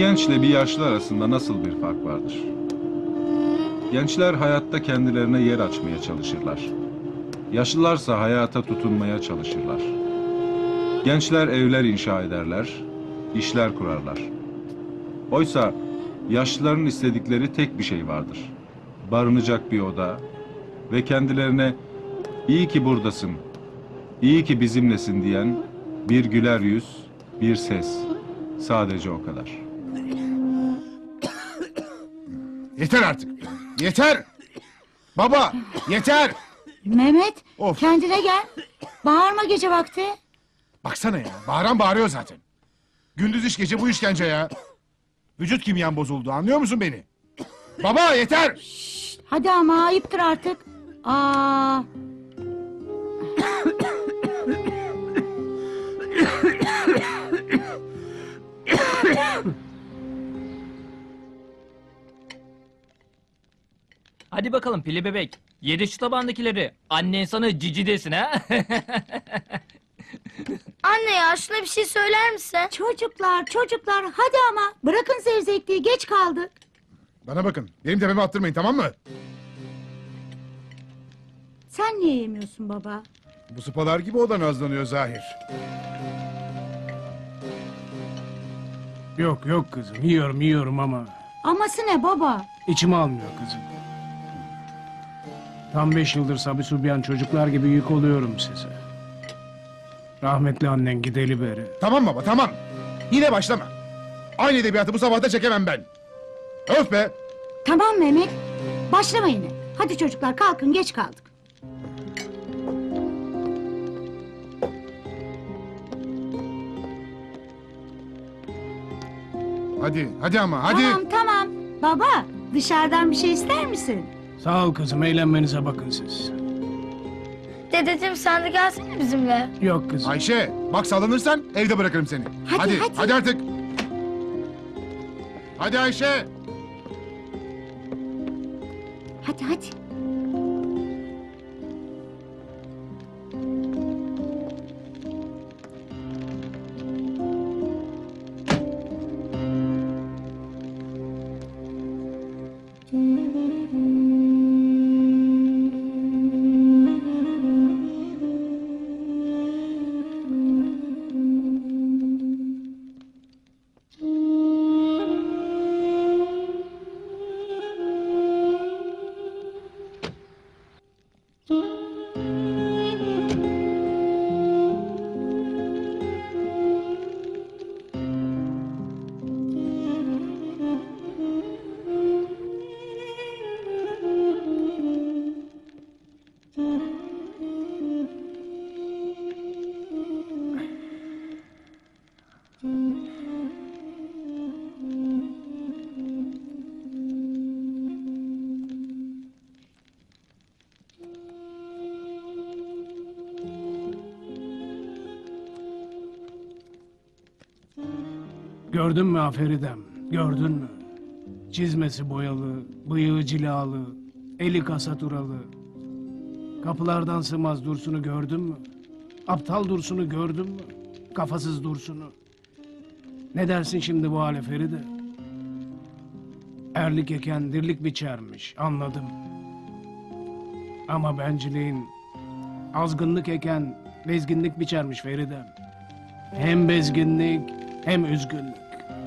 gençle bir yaşlı arasında nasıl bir fark vardır? Gençler hayatta kendilerine yer açmaya çalışırlar. Yaşlılarsa hayata tutunmaya çalışırlar. Gençler evler inşa ederler, işler kurarlar. Oysa yaşlıların istedikleri tek bir şey vardır. Barınacak bir oda ve kendilerine iyi ki buradasın, iyi ki bizimlesin diyen bir güler yüz, bir ses. Sadece o kadar. Yeter artık. Yeter. Baba, yeter. Mehmet, Of. kendine gel. Bağırma gece vakti. Baksana ya, bağıran bağırıyor zaten. Gündüz iş gece bu işkence ya. Vücut kimyan bozuldu, anlıyor musun beni? Baba yeter. Hadi ama ayıptır artık. Aa, Hadi bakalım pili bebek. Yedi şu tabandakileri. Annen sana cici desin ha. Anne ya şuna bir şey söyler misin? çocuklar hadi ama. Bırakın zevzekliği, geç kaldık. Bana bakın, benim tepeme attırmayın, tamam mı? Sen niye yemiyorsun baba? Bu sıpalar gibi o da nazlanıyor Zahir. Yok yok kızım, yiyorum ama Aması ne baba? içim almıyor kızım. Tam 5 yıldır Sabi Sübyan çocuklar gibi yük oluyorum size. Rahmetli annen gideli beri. Tamam baba, tamam. Yine başlama. Aynı edebiyatı bu sabahta çekemem ben. Öf be. Tamam Mehmet. Başlama yine. Hadi çocuklar kalkın, geç kaldık. Hadi ama, hadi. Tamam. Baba, dışarıdan bir şey ister misin? Sağ ol kızım, eğlenmenize bakın siz. Dedeciğim sen de gelsene bizimle. Yok kızım. Ayşe, bak sallanırsan evde bırakırım seni. Hadi. Hadi artık. Hadi Ayşe. Hadi. Gördün mü Aferidem, gördün mü? Çizmesi boyalı, bıyığı cilalı, eli kasaturalı. Kapılardan sığmaz Dursun'u gördün mü? Aptal Dursun'u gördün mü? Kafasız Dursun'u. Ne dersin şimdi bu hale Feride? Erlik eken dirlik biçermiş, anladım. Ama benciliğin azgınlık eken bezginlik biçermiş Feridem. Hem bezginlik hem üzgünlük.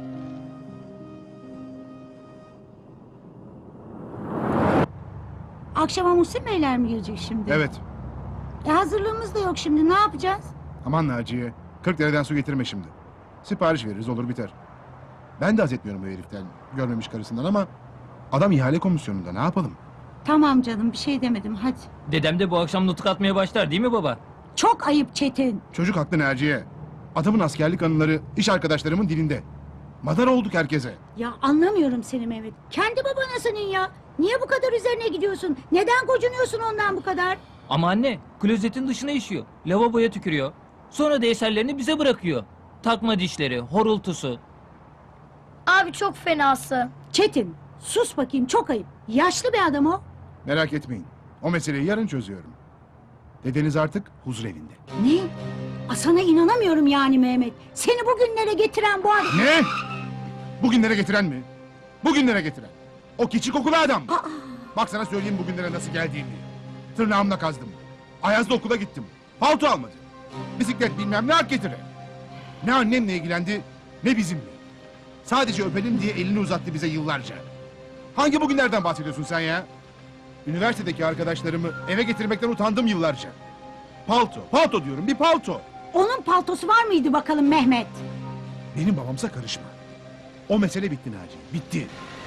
Akşama Muhsin Beyler mi gelecek şimdi? Evet. Hazırlığımız da yok şimdi, ne yapacağız? Aman Naciye. 40 dereden su getirme şimdi. Sipariş veririz, olur biter. Ben de haz etmiyorum bu heriften. Görmemiş karısından ama adam ihale komisyonunda, ne yapalım? Tamam canım, bir şey demedim, hadi. Dedem de bu akşam nutuk atmaya başlar değil mi baba? Çok ayıp Çetin. Çocuk haklı Naciye. Adamın askerlik anıları iş arkadaşlarımın dilinde. Madar olduk herkese. Ya anlamıyorum seni Mehmet. Kendi babana senin ya. Niye bu kadar üzerine gidiyorsun? Neden gocunuyorsun ondan bu kadar? Ama anne klozetin dışına işiyor. Lavaboya tükürüyor. Sonra da eserlerini bize bırakıyor. Takma dişleri, horultusu. Abi çok fenası. Çetin, sus bakayım, çok ayıp. Yaşlı bir adam o. Merak etmeyin. O meseleyi yarın çözüyorum. Dedeniz artık huzur evinde. Ne? Sana inanamıyorum yani Mehmet. Seni bugünlere getiren bu adam. Ne? Bugünlere getiren mi? Bugünlere getiren. O keçi kokulu adam. Bak sana söyleyeyim bugünlere nasıl geldiğimi. Tırnağımla kazdım. Ayaz'da okula gittim. Palto almadı. Bisiklet bilmem ne hak getire. Ne annemle ilgilendi ne bizimle. Sadece öpelim diye elini uzattı bize yıllarca. Hangi bugünlerden bahsediyorsun sen ya? Üniversitedeki arkadaşlarımı eve getirmekten utandım yıllarca. Palto, palto diyorum bir palto. Onun paltosu var mıydı bakalım Mehmet? Benim babamsa karışma. O mesele bitti Naci, bitti.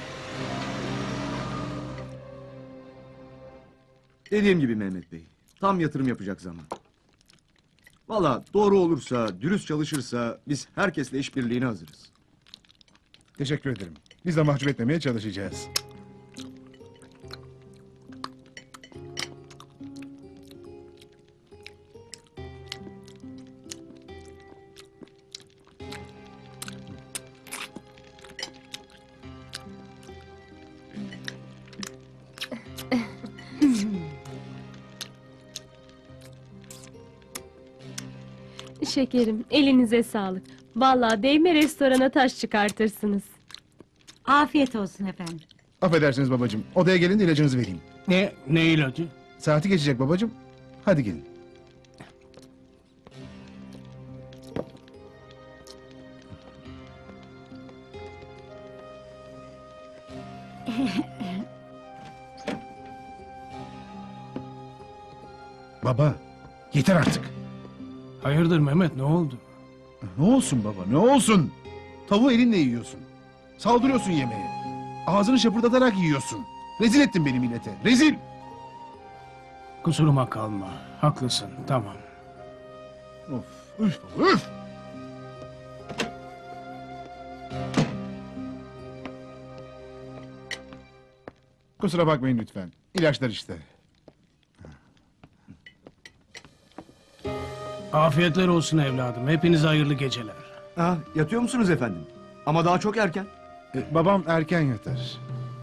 Dediğim gibi Mehmet Bey, tam yatırım yapacak zaman. Valla doğru olursa, dürüst çalışırsa biz herkesle işbirliğine hazırız. Teşekkür ederim. Biz de mahcup etmemeye çalışacağız. Şekerim, elinize sağlık. Vallahi değme restorana taş çıkartırsınız. Afiyet olsun efendim. Affedersiniz babacığım. Odaya gelin de ilacınızı vereyim. Ne ilacı? Saati geçecek babacığım. Hadi gelin. Baba, yeter artık. Hayırdır Mehmet, ne oldu? Ne olsun baba, ne olsun? Tavuğu elinle yiyorsun. Saldırıyorsun yemeğe. Ağzını şapırdatarak yiyorsun. Rezil ettin beni millete, rezil! Kusuruma kalma. Haklısın, tamam. Of, üf baba, üf! Kusura bakmayın lütfen. İlaçlar işte. Afiyetler olsun evladım. Hepinize hayırlı geceler. Ha, yatıyor musunuz efendim? Ama daha çok erken. Babam erken yatar.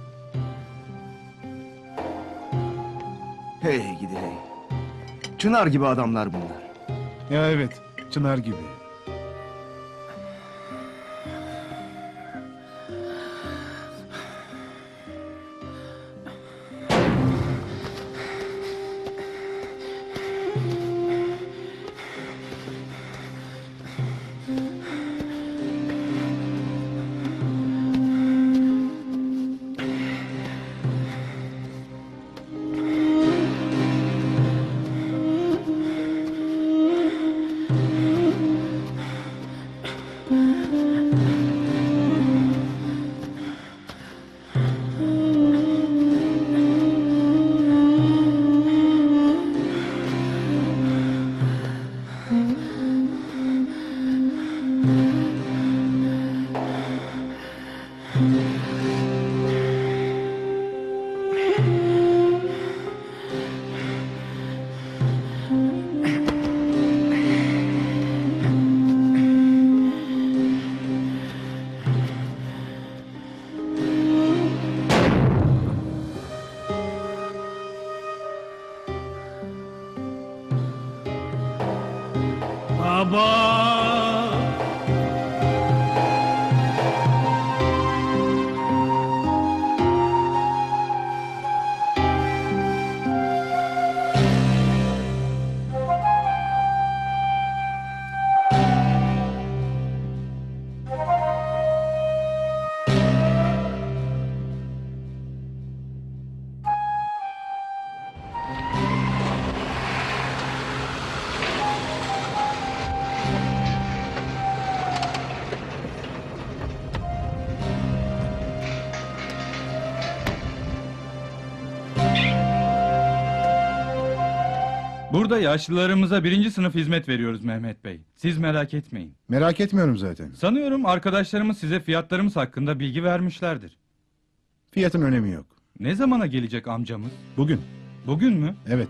Hey gidi hey. Çınar gibi adamlar bunlar. Ya evet, Çınar gibi. Baba! Burada yaşlılarımıza 1. sınıf hizmet veriyoruz Mehmet Bey. Siz merak etmeyin. Merak etmiyorum zaten. Sanıyorum arkadaşlarımız size fiyatlarımız hakkında bilgi vermişlerdir. Fiyatın önemi yok. Ne zamana gelecek amcamız? Bugün, Bugün mü? evet.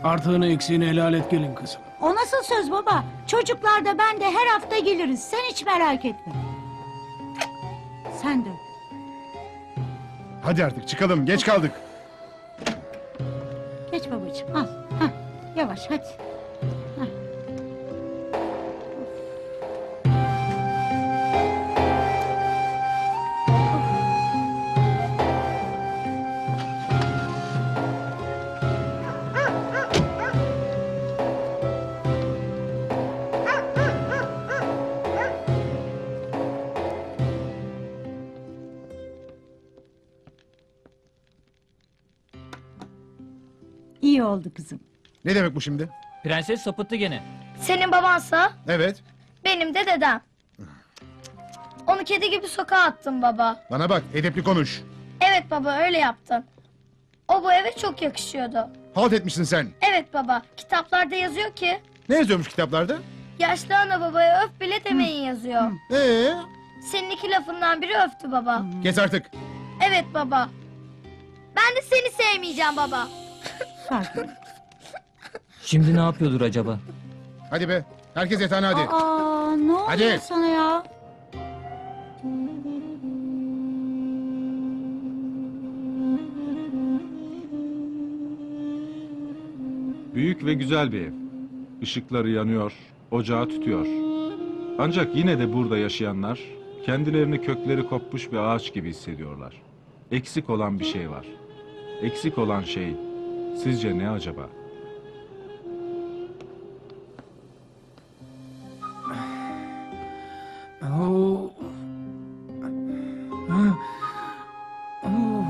Artığını eksiğini helal et gelin kızım. O nasıl söz baba? Çocuklar da ben de her hafta geliriz. Sen hiç merak etme. Sen de. Hadi artık çıkalım, geç kaldık. Geç babacığım al. Hah, yavaş hadi. Hah. İyi oldu kızım. Ne demek bu şimdi? Prenses sapıttı gene. Senin babansa Evet, benim de dedem. Onu kedi gibi sokağa attın baba. bana bak, edepli konuş. Evet baba öyle yaptın. O bu eve çok yakışıyordu. Halt etmişsin sen. Evet baba kitaplarda yazıyor ki Ne yazıyormuş kitaplarda? yaşlı ana babaya öf bile demeyin yazıyor. Ee, Senin iki lafından biri öftü baba. kes artık. Evet baba. Ben de seni sevmeyeceğim baba. Sakin. Şimdi ne yapıyordur acaba? Hadi be, herkes yatağına hadi. Aa, ne oluyor Hadi. sana ya? Büyük ve güzel bir ev. Işıkları yanıyor, ocağı tutuyor. Ancak yine de burada yaşayanlar kendilerini kökleri kopmuş bir ağaç gibi hissediyorlar. Eksik olan bir şey var. Eksik olan şey sizce ne acaba? Oo. Oo.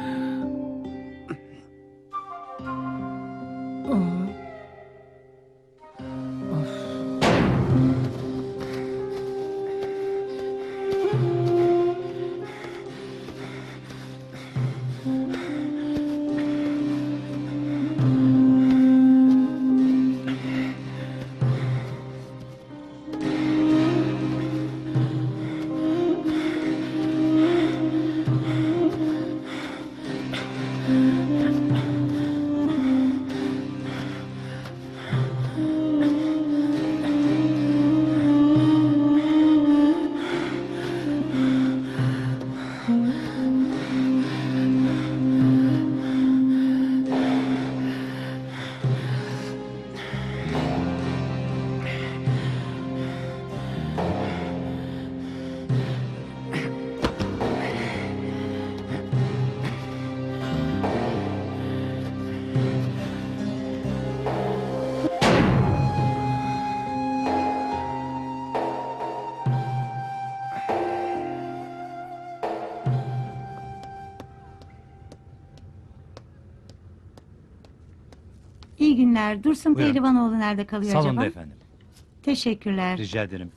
İyi günler. Dursun Buyurun. Pehlivanoğlu nerede kalıyor Salonda acaba? efendim. Teşekkürler. Rica ederim.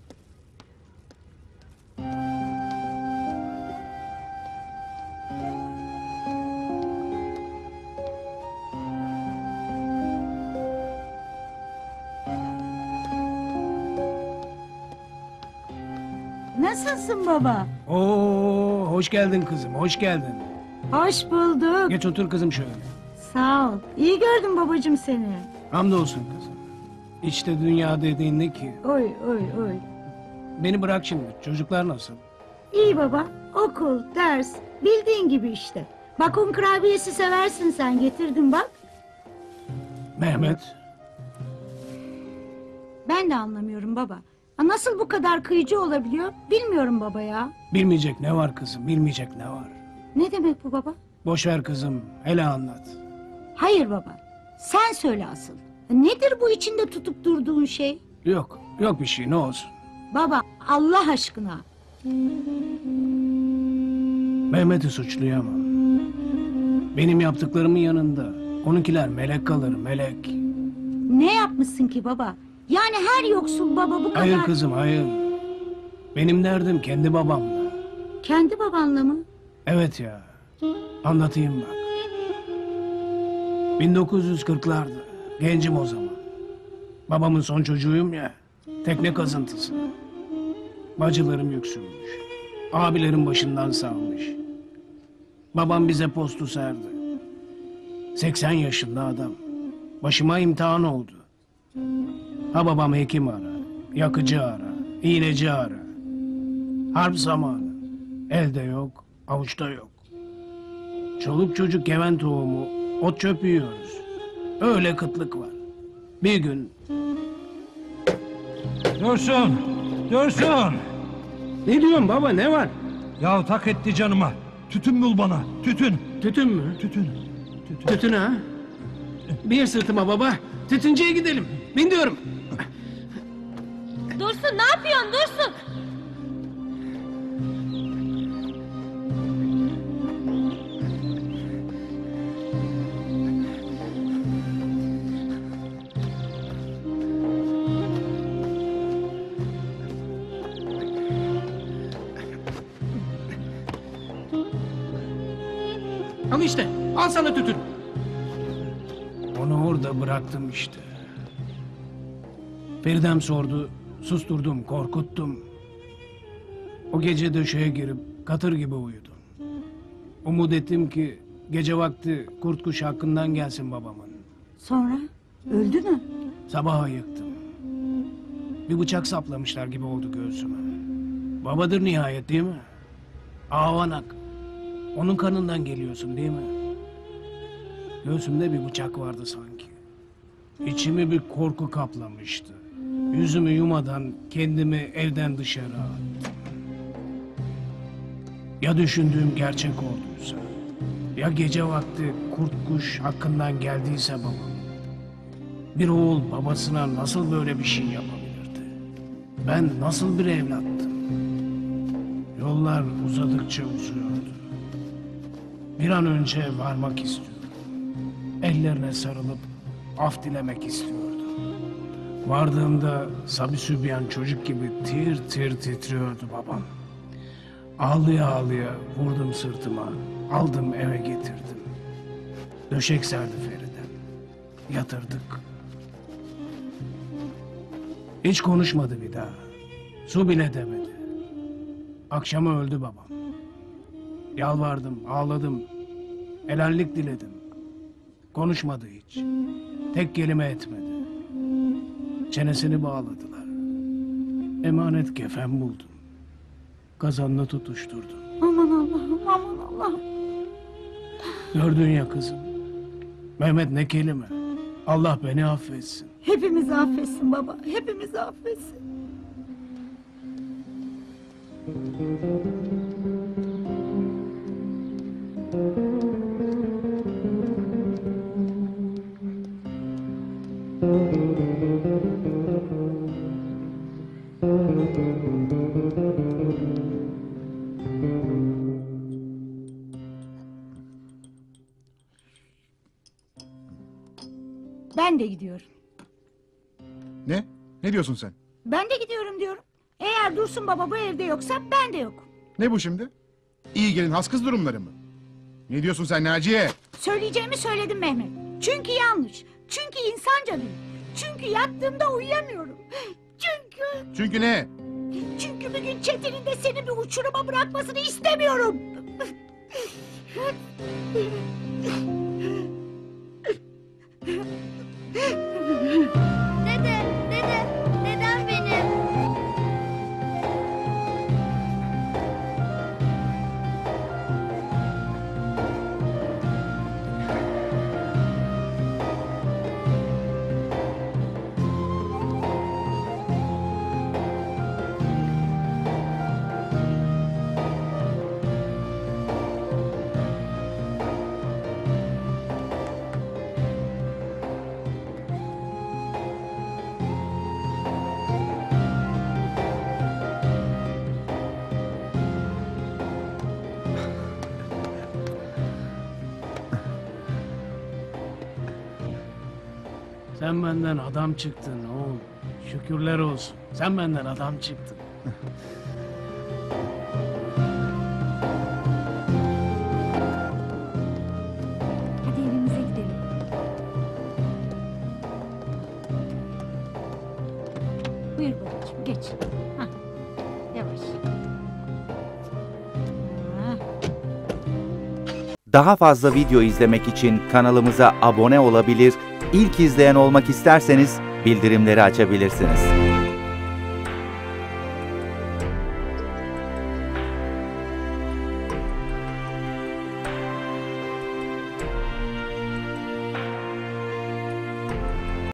Nasılsın baba? Oo, hoş geldin kızım, hoş geldin. Hoş bulduk. Geç otur kızım şöyle. Sağ ol. İyi gördüm babacığım seni. Hamdolsun kızım. İşte dünya dediğin ne ki? Oy oy oy. Beni bırak şimdi. Çocuklar nasıl? İyi baba. Okul, ders. Bildiğin gibi işte. Bak un kurabiyesi seversin sen. Getirdim bak. Mehmet. Ben de anlamıyorum baba. Ha, nasıl bu kadar kıyıcı olabiliyor? Bilmiyorum baba ya. Bilmeyecek ne var kızım, bilmeyecek ne var? Ne demek bu baba? Boş ver kızım, hele anlat. Hayır baba. Sen söyle asıl. Nedir bu içinde tutup durduğun şey? Yok, yok bir şey, ne olsun. Baba Allah aşkına. Mehmet'i suçlayamam. Benim yaptıklarımın yanında onunkiler melek kalır, melek. Ne yapmışsın ki baba? Yani her yoksul baba bu kadar... Hayır kızım, hayır. Benim derdim kendi babamla. Kendi babanla mı? Evet ya, anlatayım bak. 1940'larda, gencim o zaman. Babamın son çocuğuyum ya, tekne kazıntısı. Bacılarım yüksünmüş, abilerim başından savmış. Babam bize postu serdi. 80 yaşında adam. Başıma imtihan oldu. Ha babam hekim ara, yakıcı ara, iğneci ara. Harp zamanı. Elde yok, avuçta yok. Çoluk çocuk geven tohumu, ot çöp yiyoruz. Öyle kıtlık var. Bir gün Dursun! Dursun! ne diyorsun baba, ne var? Ya tak etti canıma. Tütün bul bana. Tütün. Tütün mü? Tütün. Tütün ha? Bir sırtıma baba. Tütüncüye gidelim. Bin diyorum. Dursun, ne yapıyorsun Dursun? Al işte. Al sana tütün. Onu orada bıraktım işte. Feridem sordu. Susturdum, korkuttum. O gece döşeye girip katır gibi uyudum. Umut ettim ki gece vakti kurt kuş hakkından gelsin babamın. Sonra öldü mü? Sabah ayıktım. Bir bıçak saplamışlar gibi oldu göğsüme. Babadır nihayet, değil mi? Avanak. Onun kanından geliyorsun, değil mi? Göğsümde bir bıçak vardı sanki. İçimi bir korku kaplamıştı. Yüzümü yumadan kendimi evden dışarı attım. Ya düşündüğüm gerçek olduysa, ya gece vakti kurt kuş hakkından geldiyse babam. Bir oğul babasına nasıl böyle bir şey yapabilirdi? Ben nasıl bir evlattım? Yollar uzadıkça uzuyordu. Bir an önce varmak istiyorum. Ellerine sarılıp af dilemek istiyordum. Vardığımda Sabi Sübyan çocuk gibi tir tir titriyordu babam. Ağlıya ağlıya vurdum sırtıma, aldım eve getirdim. Döşek serdi Feride. Yatırdık. Hiç konuşmadı bir daha. Su bile demedi. Akşama öldü babam. Yalvardım, ağladım. Helallik diledim. Konuşmadı hiç. Tek kelime etmedi. Çenesini bağladılar. Emanet kefen buldum. Kazanla tutuşturdum. Aman Allah'ım, aman Allah'ım. Gördün ya kızım. Mehmet ne kelime. Allah beni affetsin. Hepimizi affetsin baba, hepimizi affetsin. Ben de gidiyorum. Ne? Ne diyorsun sen? Ben de gidiyorum diyorum. Eğer Dursun baba bu evde yoksa ben de yok. Ne bu şimdi? İyi gelin has kız durumları mı? Ne diyorsun sen Naciye? Söyleyeceğimi söyledim Mehmet. Çünkü yanlış. Çünkü insanca değil. Çünkü yattığımda uyuyamıyorum. Çünkü ne? Çünkü bir gün Çetin'in de seni bir uçuruma bırakmasını istemiyorum. Dede, neden benim? Sen benden adam çıktın oğul. Şükürler olsun. Sen benden adam çıktın. Hadi evimize gidelim. Buyur babacığım geç. Hah, yavaş. Hah. Daha fazla video izlemek için kanalımıza abone olabilir, ilk izleyen olmak isterseniz bildirimleri açabilirsiniz.